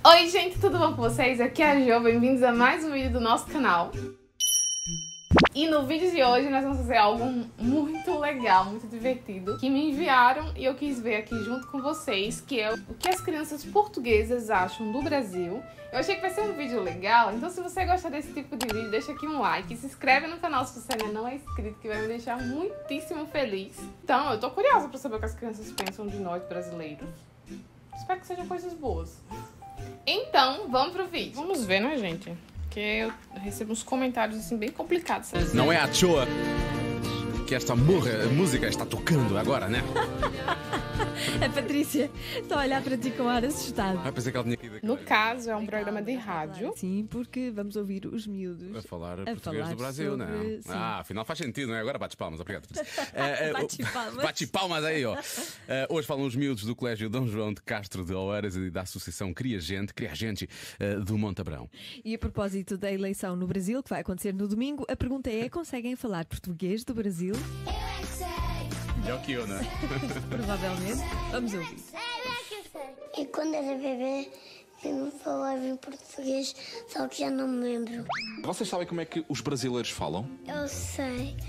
Oi gente, tudo bom com vocês? Aqui é a Jo, bem-vindos a mais um vídeo do nosso canal. E no vídeo de hoje nós vamos fazer algo muito legal, muito divertido, que me enviaram e eu quis ver aqui junto com vocês, que é o que as crianças portuguesas acham do Brasil. Eu achei que vai ser um vídeo legal, então se você gostar desse tipo de vídeo, deixa aqui um like, se inscreve no canal se você ainda não é inscrito, que vai me deixar muitíssimo feliz. Então, eu tô curiosa pra saber o que as crianças pensam de nós brasileiros. Espero que sejam coisas boas. Então, vamos pro vídeo. Vamos ver, né, gente? Porque eu recebo uns comentários, assim, bem complicados. Sabe? Não é à toa que esta música está tocando agora, né? A Patrícia está a olhar para ti com ar assustado. Ah, pensei que ela tinha que ir daqui. No caso, é um programa de rádio. Sim, porque vamos ouvir os miúdos A falar português falar do Brasil, sobre- né? sim. Afinal faz sentido, não é? Agora bates palmas, obrigado. Bate palmas. Bate palmas aí, ó. Hoje falam os miúdos do Colégio Dom João de Castro de Oeiras e da Associação Cria Gente do Monte Abrão. E a propósito da eleição no Brasil, que vai acontecer no domingo, a pergunta é: conseguem falar português do Brasil? Melhor que eu, né? Provavelmente. Vamos ouvir. E quando era bebê, eu não falava em português, só que já não me lembro. Vocês sabem como é que os brasileiros falam? Eu sei.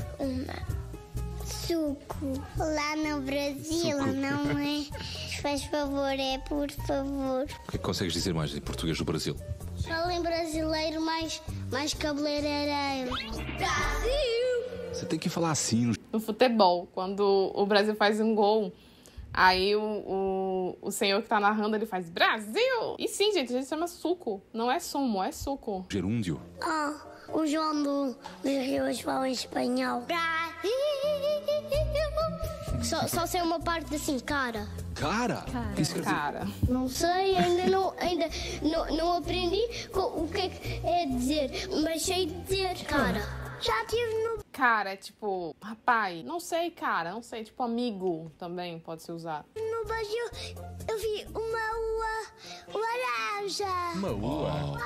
Suco. Lá no Brasil não é faz favor, é por favor. O que é que consegues dizer mais em português do Brasil? Fala em brasileiro mais cabeleireiro. Brasil! Você tem que falar assim. No futebol, quando o Brasil faz um gol, aí o senhor que tá narrando, ele faz Brasil! E sim, gente, a gente chama suco. Não é sumo, é suco. Gerúndio. O João dos Rios fala em espanhol. Brasil! Só sei uma parte assim, cara. Cara! Isso quer dizer... Cara, Não sei, ainda não aprendi o que é dizer, mas sei dizer, cara. Já tive no... cara é tipo, rapaz, não sei, cara, não sei. Tipo, amigo também pode ser usado. No Brasil, eu vi uma laranja. Uma ua.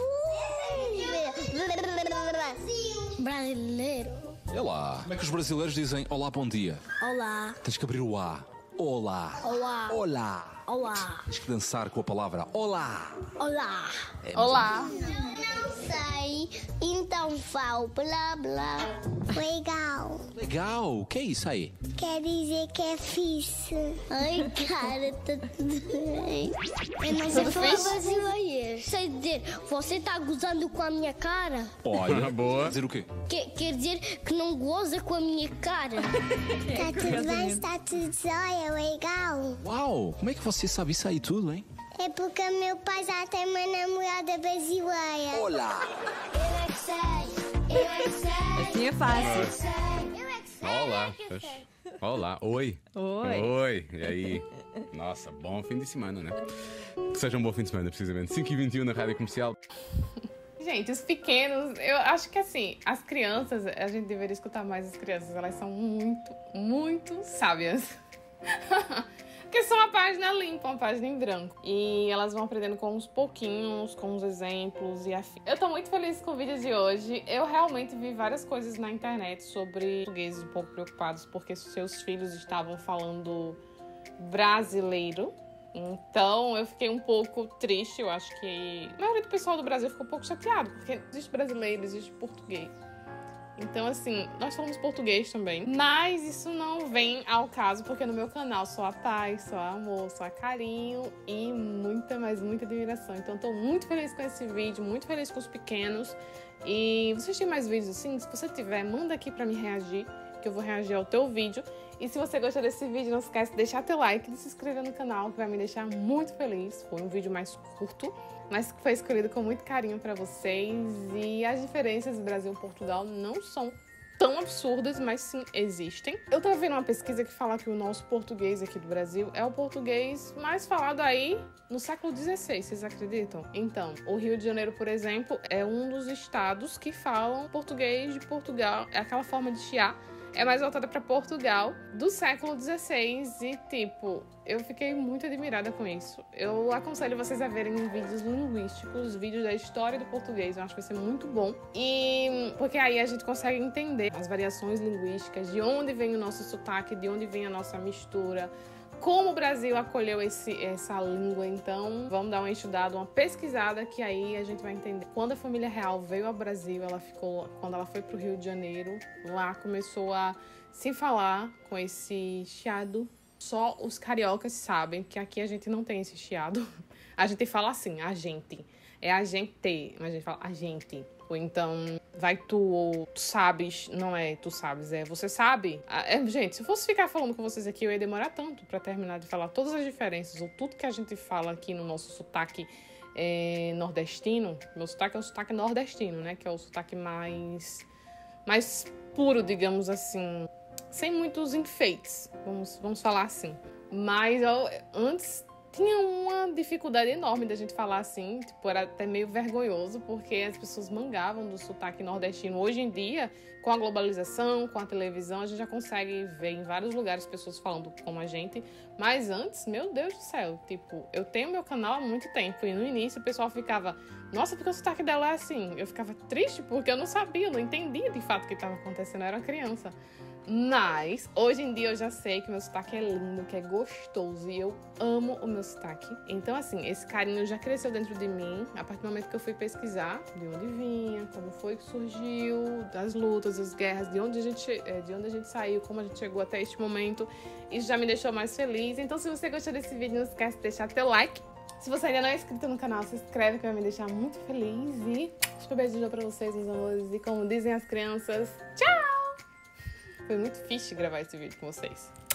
Brasileiro. É lá. Como é que os brasileiros dizem olá, bom dia? Olá, Tens que abrir o A. Olá. olá, Olá. olá, Tens que dançar com a palavra olá. olá. Olá! Não sei, então falo blá blá. Legal. Legal. O que é isso aí? Quer dizer que é fixe. Ai, cara, tá tudo bem. Eu não sei Tudo falar fixe? brasileiro. Sei dizer, você tá gozando com a minha cara? Olha, Boa. dizer o quê? Quer dizer que não goza com a minha cara? Tá tudo bem, está tudo jóia, legal. Uau! Como é que você sabe isso aí tudo, hein? É porque meu pai já tem uma namorada brasileira. Olá! Eu é que sei, eu é que sei. Assim é fácil. Eu é que sei. Olá. Olá. Oi. Oi. Oi. E aí? Nossa, bom fim de semana, né? Que seja um bom fim de semana, precisamente. 5h21 na Rádio Comercial. Gente, os pequenos, eu acho que assim, as crianças, a gente deveria escutar mais as crianças, elas são muito, muito sábias. Porque são uma página limpa, uma página em branco. E elas vão aprendendo com uns pouquinhos, com uns exemplos e afim. Eu tô muito feliz com o vídeo de hoje. Eu realmente vi várias coisas na internet sobre portugueses um pouco preocupados porque seus filhos estavam falando brasileiro. Então, eu fiquei um pouco triste. Eu acho que a maioria do pessoal do Brasil ficou um pouco chateado, porque existe brasileiro, existe português. Então, assim, nós falamos português também. Mas isso não vem ao caso, porque no meu canal só há paz, só há amor, só há carinho e muita, mas muita admiração. Então, tô muito feliz com esse vídeo, muito feliz com os pequenos. E vocês têm mais vídeos assim? Se você tiver, manda aqui pra me reagir, que eu vou reagir ao teu vídeo. E se você gostou desse vídeo, não esquece de deixar teu like e de se inscrever no canal, que vai me deixar muito feliz. Foi um vídeo mais curto, mas que foi escolhido com muito carinho pra vocês. E as diferenças do Brasil e Portugal não são tão absurdas, mas sim existem. Eu tava vendo uma pesquisa que fala que o nosso português aqui do Brasil é o português mais falado aí no século XVI, vocês acreditam? Então, o Rio de Janeiro, por exemplo, é um dos estados que falam português de Portugal, é aquela forma de chiar. É mais voltada para Portugal do século XVI e, tipo, eu fiquei muito admirada com isso. Eu aconselho vocês a verem vídeos linguísticos, vídeos da história do português, eu acho que vai ser muito bom. E porque aí a gente consegue entender as variações linguísticas, de onde vem o nosso sotaque, de onde vem a nossa mistura, como o Brasil acolheu essa língua. Então, vamos dar uma estudada, uma pesquisada, que aí a gente vai entender. Quando a família real veio ao Brasil, quando ela foi pro Rio de Janeiro, lá começou a se falar com esse chiado. Só os cariocas sabem que aqui a gente não tem esse chiado. A gente fala assim, a gente. É a gente, mas a gente fala a gente. Ou então, vai tu, ou tu sabes. Não é tu sabes, é você sabe. Gente, se eu fosse ficar falando com vocês aqui, eu ia demorar tanto pra terminar de falar todas as diferenças, ou tudo que a gente fala aqui no nosso sotaque nordestino. Meu sotaque é o sotaque nordestino, né? Que é o sotaque mais puro, digamos assim. Sem muitos enfeites, vamos falar assim. Mas antes tinha uma dificuldade enorme da gente falar assim, tipo, era até meio vergonhoso, porque as pessoas mangavam do sotaque nordestino. Hoje em dia, com a globalização, com a televisão, a gente já consegue ver em vários lugares pessoas falando como a gente. Mas antes, meu Deus do céu, tipo, eu tenho meu canal há muito tempo e no início o pessoal ficava, nossa, porque o sotaque dela é assim. Eu ficava triste porque eu não sabia, eu não entendia de fato o que estava acontecendo, eu era uma criança. Mas, hoje em dia eu já sei que meu sotaque é lindo, que é gostoso e eu amo o meu sotaque. Então, assim, esse carinho já cresceu dentro de mim a partir do momento que eu fui pesquisar de onde vinha, como foi que surgiu, das lutas, das guerras, de onde a gente saiu, como a gente chegou até este momento. Isso já me deixou mais feliz. Então, se você gostou desse vídeo, não esquece de deixar teu like. Se você ainda não é inscrito no canal, se inscreve que vai me deixar muito feliz. E um beijo pra vocês, meus amores. E como dizem as crianças, tchau! Foi muito fixe gravar esse vídeo com vocês.